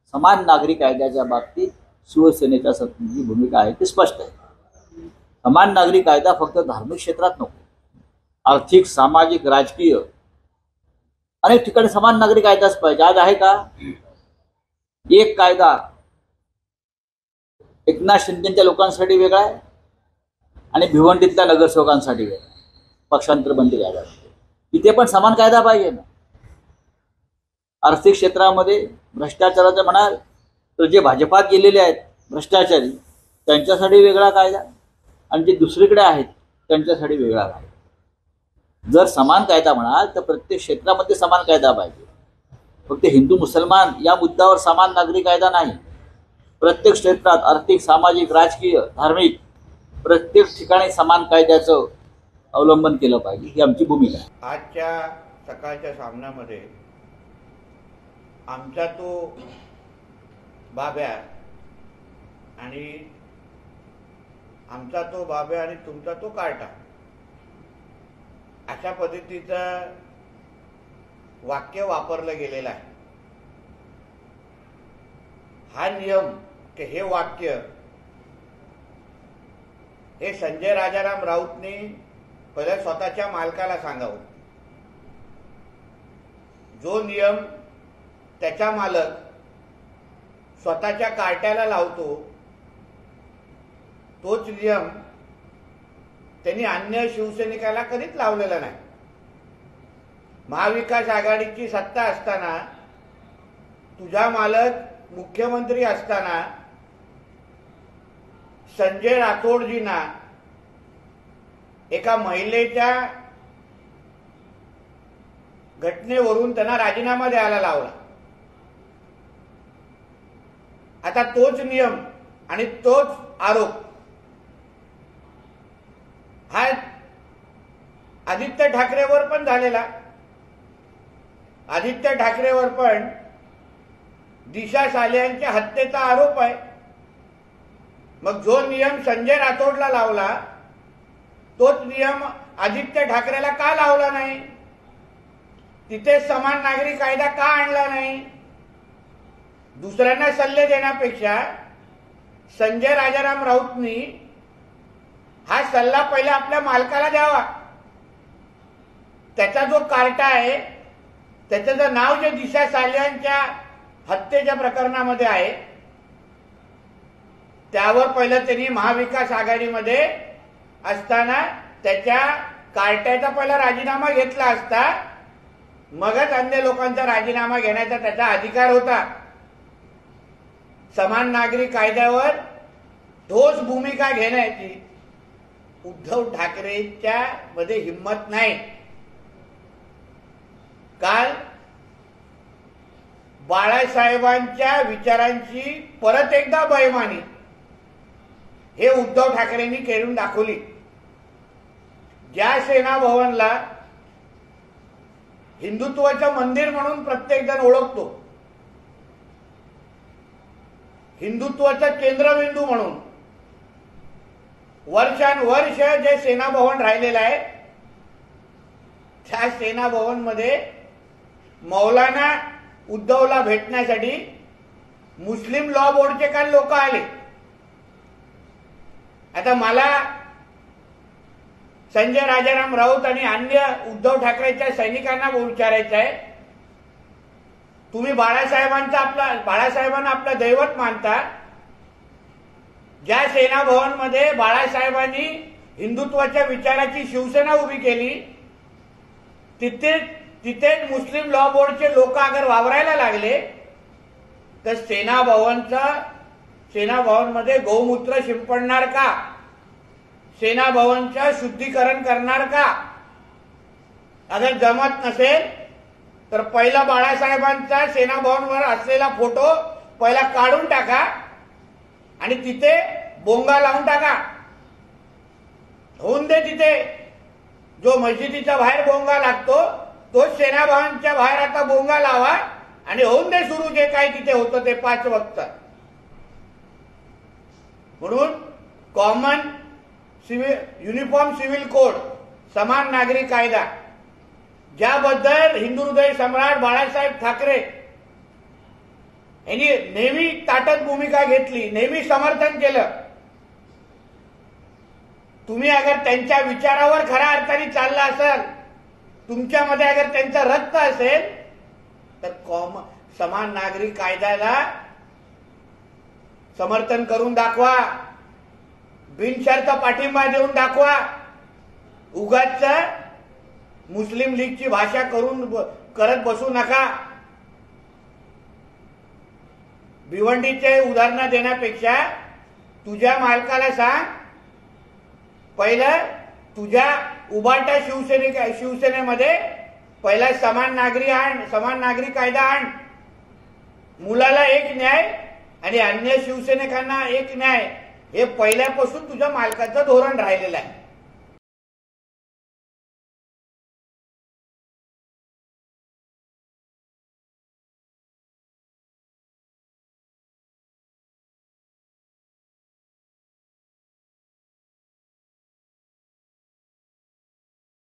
समान नागरी कायद्याच्या बाबतीत शिवसेनेच्या जी भूमिका आहे ती स्पष्ट आहे. समान नागरी कायदा फक्त धार्मिक क्षेत्रात नको, आर्थिक, सामाजिक, राजकीय अनेक ठिकाणी समान नागरी कायदाच पाहिजे. आज आहे का? एक कायदा एकनाथ शिंदेच्या लोकांसाठी वेगळा आहे आणि भिवंडीतल्या नगरसेवकांसाठी वेगळा, पक्षांतर बंदी कायदा. इथे पण समान कायदा पाहिजे ना. आर्थिक क्षेत्रामध्ये भ्रष्टाचाराचं म्हणाल तर जे भाजपात गेलेले आहेत भ्रष्टाचारी त्यांच्यासाठी वेगळा कायदा आणि जे दुसरीकडे आहेत त्यांच्यासाठी वेगळा कायदा. जर समान कायदा म्हणाल तर प्रत्येक क्षेत्रामध्ये समान कायदा पाहिजे. फक्त हिंदू मुसलमान या मुद्द्यावर समान नागरी कायदा नाही. प्रत्येक क्षेत्रात आर्थिक, सामाजिक, राजकीय, धार्मिक प्रत्येक ठिकाणी समान कायद्याचं अवलंबन केलं पाहिजे, ही आमची भूमिका आहे. आजच्या सकाळच्या सामन्यामध्ये आमचा तो बाब्या आणि तुमचा तो कार्टा अशा पद्धतीचं वाक्य वापरलं गेलेलं आहे. हा नियम की हे वाक्य हे संजय राजाराम राऊतने पहिले स्वतःच्या मालकाला सांगावं. जो नियम त्याचा मालक स्वतःच्या कार्ट्याला लावतो तोच नियम त्यांनी अन्य शिवसैनिकाला कधीच लावलेला नाही. महाविकास आघाडीची सत्ता असताना, तुझा मालक मुख्यमंत्री असताना संजय राठोडजींना एका महिलेच्या घटनेवरून त्यांना राजीनामा द्यायला लावला. आता तोच नियम आणि तोच आरोप हा आदित्य ठाकरेवर पण झालेला. आदित्य ठाकरेवर पण दिशा सालियांच्या हत्येचा आरोप आहे. मग जो नियम संजय राठोडला लावला तोच नियम आदित्य ठाकरेला का लावला नाही? तिथे समान नागरी कायदा का आणला नाही? दुसऱ्यांना सल्ले देण्यापेक्षा संजय राजाराम राऊतनी हा सल्ला पहिला आपल्या मालकाला द्यावा. त्याचा जो कार्टा आहे त्याचं नाव जे दिशा सालियांच्या हत्येच्या प्रकरणामध्ये आहे त्यावर पहिलं त्यांनी महाविकास आघाडीमध्ये असताना त्याच्या कार्ट्याचा पहिला राजीनामा घेतला असता, मगच अन्य लोकांचा राजीनामा घेण्याचा त्याचा अधिकार होता. समान नागरी कायद्यावर ठोस भूमिका घेण्याची उद्धव ठाकरेंच्या मध्ये हिम्मत नाही. काल बाळासाहेबांच्या विचारांची परत एकदा बेईमानी हे उद्धव ठाकरेंनी करून दाखवली. ज्या सेना भवनला हिंदुत्वाचं मंदिर म्हणून प्रत्येक जण ओळखतो, हिंदुत्वाचा केंद्रबिंदू म्हणून वर्षानुवर्ष जे सेना भवन राहिलेलं आहे त्या सेना भवन मध्ये मौलाना उद्धवला भेटण्यासाठी मुस्लिम लॉ बोर्डचे काही लोक आले. आता मला संजय राजाराम राऊत आणि अन्य उद्धव ठाकरेच्या सैनिकांना विचारायचं आहे, तुम्ही बाळासाहेबांना आपलं दैवत मानता. ज्या सेना भवन मध्ये बाळासाहेबांनी हिंदुत्वाच्या विचाराची शिवसेना उभी केली तिथेच मुस्लिम लॉ बोर्डचे लोक अगर वावरायला लागले तर सेना भवन मध्ये गौमूत्र शिंपडणार का? सेना भवनचं शुद्धीकरण करणार का? अगर जमत नसेल तर पहिला बाळासाहेबांचा सेना भवनवर असलेला फोटो पहिला काढून टाका आणि तिथे बोंगा लावून टाका. होऊन दे तिथे जो मस्जिदीच्या बाहेर बोंगा लागतो तोच सेना भवनच्या बाहेर आता बोंगा लावा आणि होऊन दे सुरू जे काही तिथे होतं ते 5 वक्त. म्हणून कॉमन युनिफॉर्म सिव्हिल कोड, समान नागरी कायदा, ज्याबद्दल हिंदू हृदय सम्राट बाळासाहेब ठाकरे यांनी नेहमी ताटत भूमिका घेतली, नेहमी समर्थन केलं. तुम्ही अगर त्यांच्या विचारावर खऱ्या अर्थाने चालला असाल, तुमच्यामध्ये अगर त्यांचं रक्त असेल, तर समान नागरिक कायद्याला समर्थन करून दाखवा, बिनशर्त पाठिंबा देऊन दाखवा. उगाच मुस्लिम लीगची भाषा करत बसू नका. भिवंडीचे उदाहरण देण्यापेक्षा तुझ्या मालकाला सांग, पहिलं तुझ्या उभाटा शिवसेनेमध्ये पहिला समान नागरी कायदा आण. मुलाला एक न्याय आणि अन्य शिवसैनिकांना एक न्याय, हे पहिल्यापासून तुझ्या मालकाचं धोरण राहिलेलं आहे.